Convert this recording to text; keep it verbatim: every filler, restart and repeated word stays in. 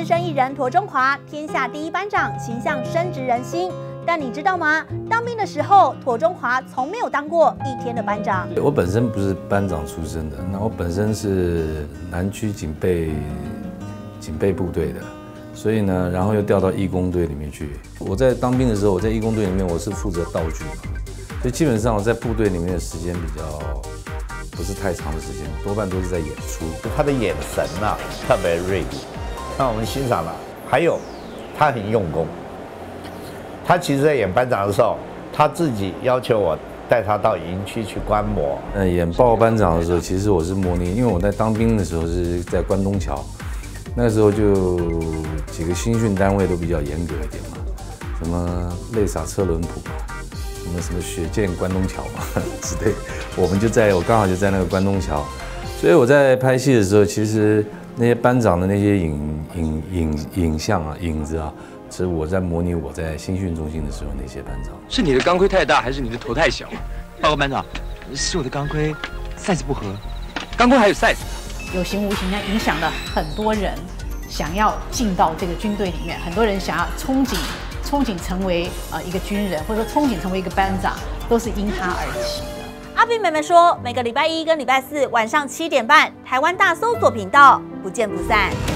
资深艺人庹中华，天下第一班长，形象深植人心。但你知道吗？当兵的时候，庹中华从没有当过一天的班长。 我本身不是班长出身的，那我本身是南区警备警备部队的，所以呢，然后又调到义工队里面去。我在当兵的时候，我在义工队里面我是负责道具嘛，所以基本上我在部队里面的时间比较不是太长的时间，多半都是在演出。 他的眼神啊特别锐利，让我们欣赏了。还有，他很用功。他其实，在演班长的时候，他自己要求我带他到营区去观摩。 呃，演报告班长的时候，其实我是模拟，因为我在当兵的时候是在关东桥，那个时候就几个新训单位都比较严格一点嘛，什么泪洒车轮埔嘛，什么什么血溅关东桥嘛之类，我们就在我刚好就在那个关东桥，所以我在拍戏的时候，其实那些班长的那些影影影影像啊、影子啊。是我在模拟我在新训中心的时候那些班长。 是你的钢盔太大，还是你的头太小？报告班长，是我的钢盔 size 不合，钢盔还有 size。 有形无形地影响了很多人想要进到这个军队里面，很多人想要憧憬憧憬成为呃一个军人，或者说憧憬成为一个班长，都是因他而起的。 阿斌妹妹说，每个礼拜一跟礼拜四晚上七点半，台湾大搜索频道，不见不散。